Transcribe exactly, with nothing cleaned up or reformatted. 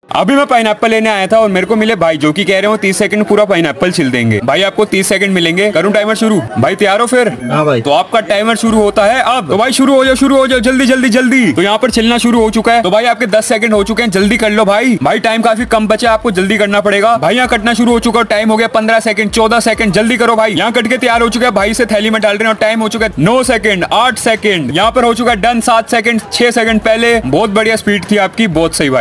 अभी मैं पाइनएप्पल लेने आया था और मेरे को मिले भाई जो कि कह रहे हो तीस सेकंड पूरा पाइनएप्पल छिल देंगे। भाई आपको तीस सेकंड मिलेंगे, करूं टाइमर शुरू? भाई तैयार हो फिर? हाँ भाई। तो आपका टाइमर शुरू होता है अब। तो भाई शुरू हो जाओ, शुरू हो जाओ, जल्दी जल्दी जल्दी। तो यहाँ पर छिलना शुरू हो चुका है। तो भाई आपके दस सेकंड हो चुके हैं, जल्दी कर लो भाई। भाई टाइम काफी कम बचा, आपको जल्दी करना पड़ेगा। भाई यहाँ कटना शुरू हो चुका है, टाइम हो गया पंद्रह सेकंड, चौदह सेकंड, जल्दी करो भाई। यहाँ कट के तैयार हो चुका है, भाई से थैली में डाल रहे हैं और टाइम हो चुका है नौ सेकंड, आठ सेकंड। यहाँ पर हो चुका है डन, सात सेकंड, छह सेकंड पहले। बहुत बढ़िया स्पीड थी आपकी, बहुत सही भाई।